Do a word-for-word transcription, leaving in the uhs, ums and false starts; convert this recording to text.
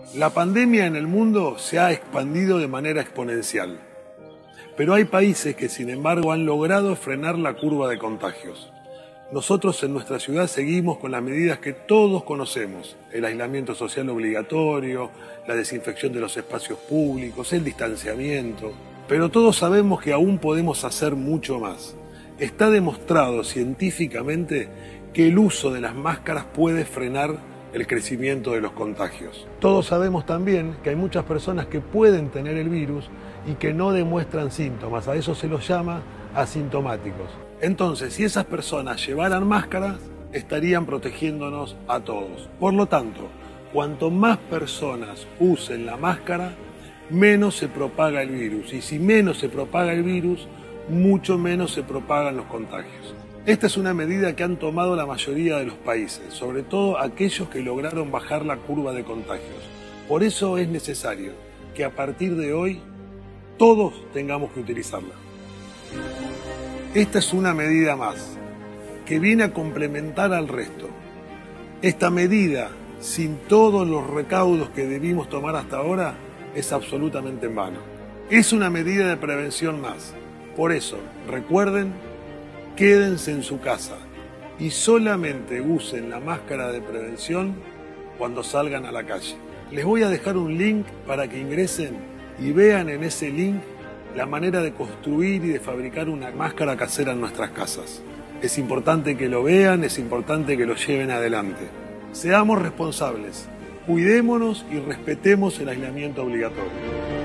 La pandemia en el mundo se ha expandido de manera exponencial, pero hay países que sin embargo han logrado frenar la curva de contagios. Nosotros en nuestra ciudad seguimos con las medidas que todos conocemos: el aislamiento social obligatorio, la desinfección de los espacios públicos, el distanciamiento. Pero todos sabemos que aún podemos hacer mucho más. Está demostrado científicamente que el uso de las máscaras puede frenar el crecimiento de los contagios. Todos sabemos también que hay muchas personas que pueden tener el virus y que no demuestran síntomas. A eso se los llama asintomáticos. Entonces, si esas personas llevaran máscaras, estarían protegiéndonos a todos. Por lo tanto, cuanto más personas usen la máscara, menos se propaga el virus. Y si menos se propaga el virus, mucho menos se propagan los contagios. Esta es una medida que han tomado la mayoría de los países, sobre todo aquellos que lograron bajar la curva de contagios. Por eso es necesario que a partir de hoy todos tengamos que utilizarla. Esta es una medida más, que viene a complementar al resto. Esta medida, sin todos los recaudos que debimos tomar hasta ahora, es absolutamente en vano. Es una medida de prevención más. Por eso, recuerden, quédense en su casa y solamente usen la máscara de prevención cuando salgan a la calle. Les voy a dejar un link para que ingresen y vean en ese link la manera de construir y de fabricar una máscara casera en nuestras casas. Es importante que lo vean, es importante que lo lleven adelante. Seamos responsables, cuidémonos y respetemos el aislamiento obligatorio.